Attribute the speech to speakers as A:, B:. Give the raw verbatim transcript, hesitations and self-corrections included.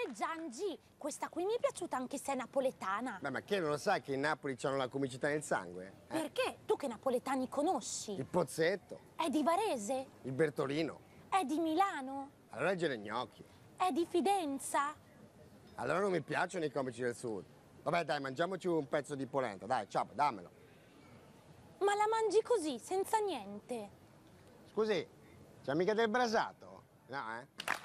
A: Giangi, questa qui mi è piaciuta anche se è napoletana.
B: Beh, ma che non lo sai che in Napoli c'hanno la comicità nel sangue? Eh?
A: Perché? Tu che napoletani conosci?
B: Il Pozzetto.
A: È di Varese?
B: Il Bertolino.
A: È di Milano?
B: Allora il Genegnocchi.
A: È di Fidenza?
B: Allora non mi piacciono i comici del sud. Vabbè dai, mangiamoci un pezzo di polenta, dai, ciao, dammelo.
A: Ma la mangi così, senza niente?
B: Scusi, c'è mica del brasato? No, eh?